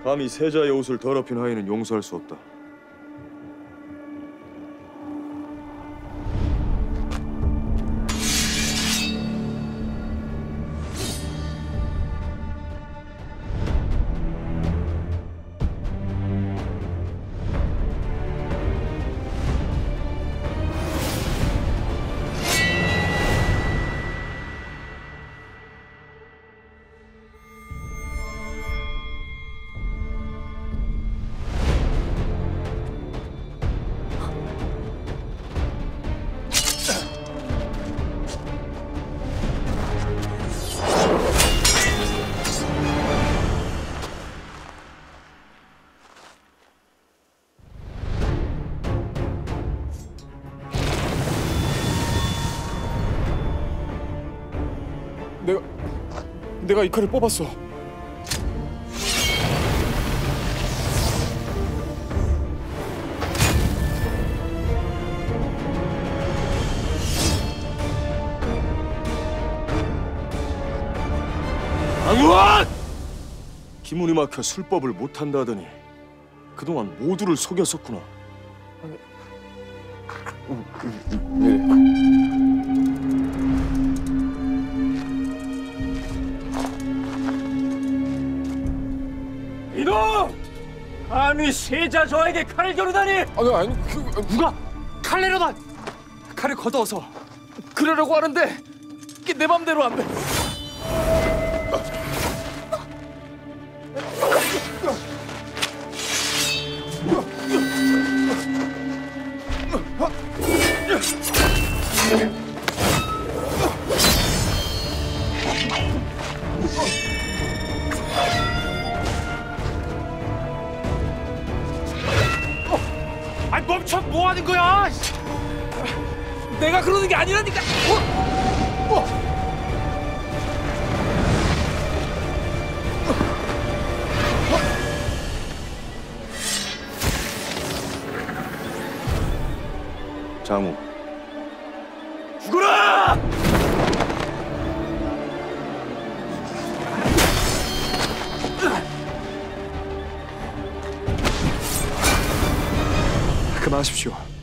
감히 세자의 옷을 더럽힌 하인은 용서할 수 없다. 내가 이 칼을 뽑았어. 강우원! 기문이 막혀 술법을 못한다 하더니 그동안 모두를 속였었구나. 이놈! 감히 세자 저에게 칼을 겨누다니! 아니 누가 칼 내려놔! 칼을 걷어서 그러려고 하는데 이게 내 맘대로 안 돼. 아니 멈춰! 뭐 하는 거야? 내가 그러는 게 아니라니까. 장우, 죽어라! 그만하십시오.